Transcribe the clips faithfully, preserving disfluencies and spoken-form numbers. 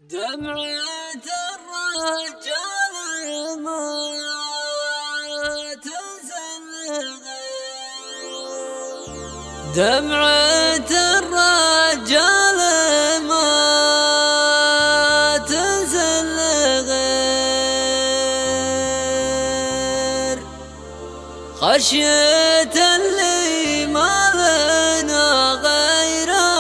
دمعة الرجال ما تنزل غير دمعة الرجال ما تنزل غير خشية اللي ما لنا غيره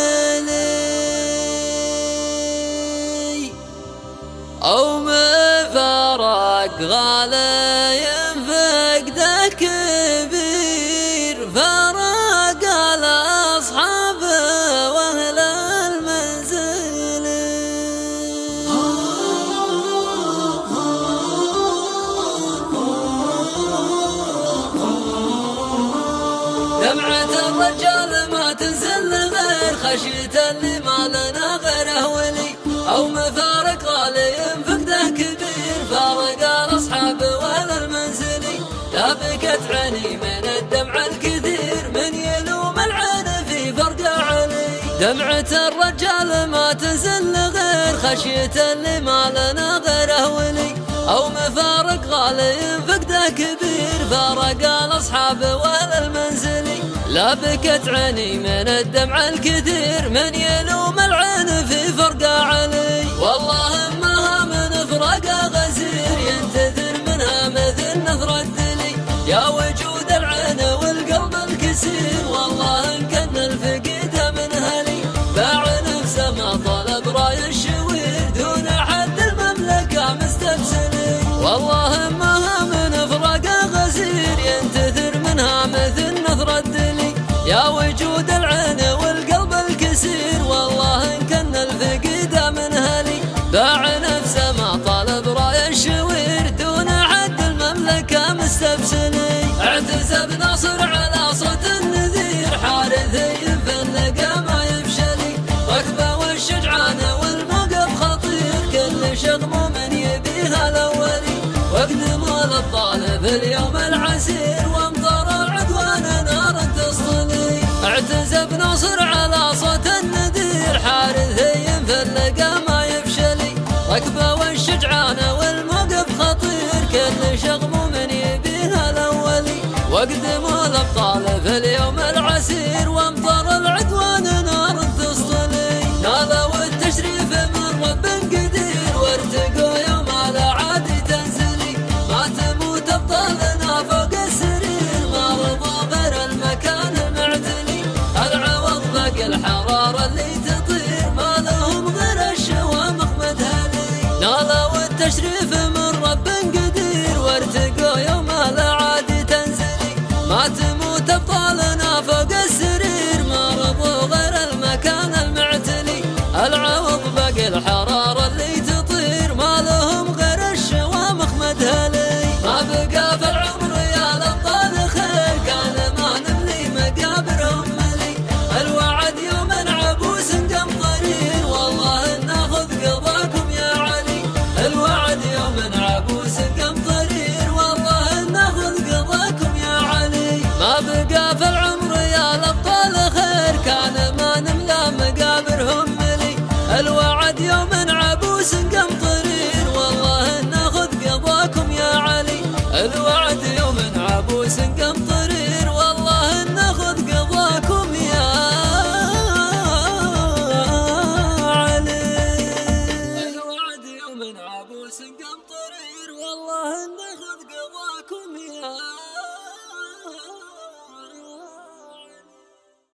ولي أو مفارق غالي فقده كبير فرق الأصحاب وأهل المنزل دمعة الرجال ما تنزل غير خشية اللي ما لنا غيره ولي أو مفارق غالي فقده كبير فارق الأصحاب وأهل المنزل لا بكت عيني من الدمع الكثير من يلوم العين في فرق علي دمعة الرجال ما تنزل غير خشية اللي ما لنا غيره ولي أو مفارق غالي فقده كبير فارق الأصحاب وأهل المنزل لا بكت عيني من الدمع الكثير من يلوم العين في فرق علي والله امها من فراق غزير ينتثر منها مثل نثر الدلي يا وجود العين والقلب الكسير والله ان كان الفقيد من هلي باع نفسه ما طلب راي الشوير دون حد المملكه مستبسلي والله امها من فراق غزير ينتثر منها مثل نثر الدلي يا وجود العين والقلب الكسير والله ان كان الفقيد من هلي باع نفسه ما طالب راي الشوير دون حد المملكه مستبسلي اعتزب ناصر على صوت النذير حارثي يفلق ما يفشلي ركبه والشجعان والموقف خطير كل شغم من يبيها الاولي واقدم للطالب اليوم العسير وامطر العدوان نار تصطلي اعتزب ناصر على صوت النذير حارثي يفلق ما يفشلي ركبه والشجعان والموقف خطير كل شغم من يبيها الاولي واقدموا الابطال في اليوم العسير وامطر العدوان نار تصطلي نالوا التشريف من رب قدير وارتقوا يوم الاعادي تنزلي ما تموت ابطالنا فوق السرير ما رضوا غير المكان المعتلي العوض باقي الحراره اللي تطير ما لهم غير الشوامخ مدهلي نالوا التشريف من رب قدير وارتقوا يوم الاعادي تنزلي ما تموت ابطالنا فوق السرير ما رضوا غير المكان المعتلي العوض باقي الحراره اللي تطير ما لهم غير الشوامخ مدهلي ما بقى في العمر يا الابطال خير كان ما نملي مقابرهم ملي الوعد يوم عبوس قمطرير والله ناخذ قضاكم يا علي الوعد يوم عبوس قمطرير والله ناخذ قضاكم يا علي ما بقى في العمر يا الابطال خير كان ما نملى مقابرهم ملي الوعد يوم عبوس قمطرير والله ناخذ قضاكم يا علي الوعد يوم عبوس قمطرير والله ناخذ قضاكم يا علي الوعد يوم عبوس قمطرير والله ناخذ قضاكم يا